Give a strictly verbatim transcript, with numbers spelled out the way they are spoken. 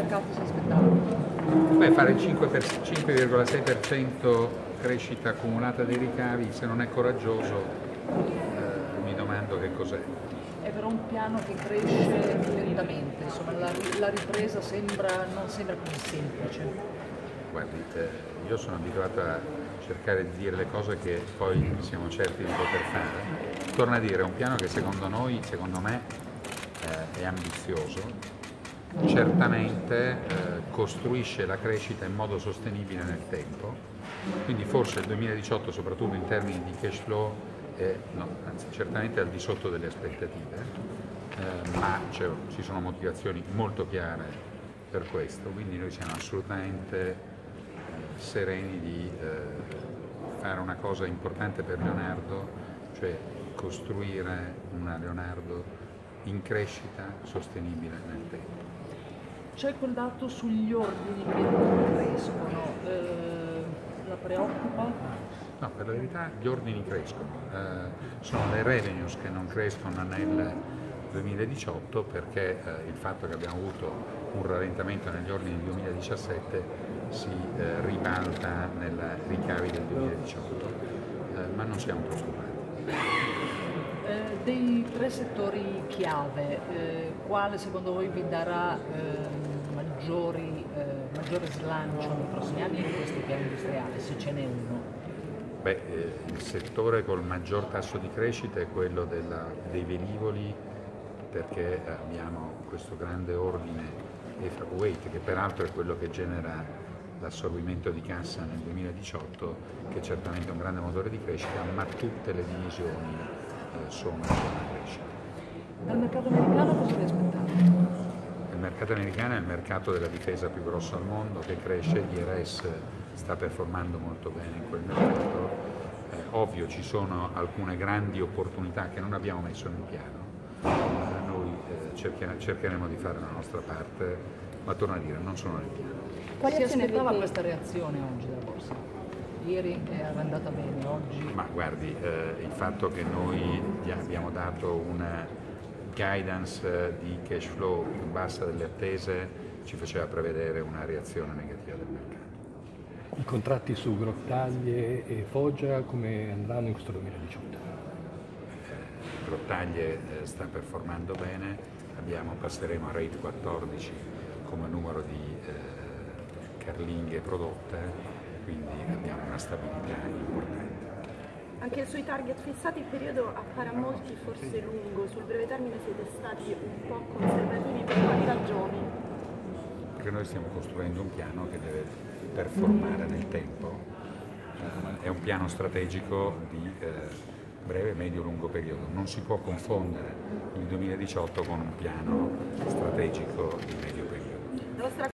mercato si aspettava? Beh, fare il cinque virgola sei per cento crescita accumulata dei ricavi, se non è coraggioso, eh, mi domando che cos'è. È però un piano che cresce lentamente, insomma la, la ripresa sembra, non sembra così semplice. Guardi, eh, io sono abituato a cercare di dire le cose che poi siamo certi di poter fare. Torno a dire, è un piano che secondo noi, secondo me, eh, è ambizioso, certamente eh, costruisce la crescita in modo sostenibile nel tempo, quindi forse il duemiladiciotto, soprattutto in termini di cash flow, è, no, anzi, certamente al di sotto delle aspettative, eh, ma cioè, ci sono motivazioni molto chiare per questo, quindi noi siamo assolutamente eh, sereni di eh, fare una cosa importante per Leonardo, cioè costruire una Leonardo in crescita sostenibile nel tempo. C'è quel dato sugli ordini che non crescono, eh, la preoccupa? No, per la verità gli ordini crescono, eh, sono le revenues che non crescono nel duemiladiciotto perché eh, il fatto che abbiamo avuto un rallentamento negli ordini del duemiladiciassette si eh, ribalta nei ricavi del duemiladiciotto, eh, ma non siamo preoccupati. Eh, dei tre settori chiave, eh, quale secondo voi vi darà eh, maggiori, eh, maggiore slancio nei prossimi anni in questo piano industriale, se ce n'è uno? Beh, eh, il settore col maggior tasso di crescita è quello della, dei velivoli, perché abbiamo questo grande ordine E F A Kuwait, che peraltro è quello che genera l'assorbimento di cassa nel duemiladiciotto, che certamente è un grande motore di crescita, ma tutte le divisioni eh, sono in crescita. Dal mercato americano cosa vi aspettate? Il mercato americano è il mercato della difesa più grosso al mondo, che cresce, l'I R S sta performando molto bene in quel mercato. Eh, ovvio, ci sono alcune grandi opportunità che non abbiamo messo nel piano, ma noi eh, cercheremo, cercheremo di fare la nostra parte, ma torno a dire, non sono nel piano. Quali si aspettava questa reazione oggi della borsa? Ieri era andata bene, oggi? Ma guardi, eh, il fatto che noi gli abbiamo dato una guidance di cash flow più bassa delle attese ci faceva prevedere una reazione negativa del mercato. I contratti su Grottaglie e Foggia come andranno in questo duemiladiciotto? Eh, Grottaglie eh, sta performando bene, abbiamo, passeremo a rate quattordici come numero di eh, carlinghe prodotte, quindi abbiamo una stabilità importante. Anche sui target fissati il periodo appare a molti forse lungo, sul breve termine siete stati un po' conservativi per quali ragioni? Perché noi stiamo costruendo un piano che deve performare nel tempo, eh, è un piano strategico di eh, breve, medio, lungo periodo, non si può confondere il duemiladiciotto con un piano strategico di medio periodo.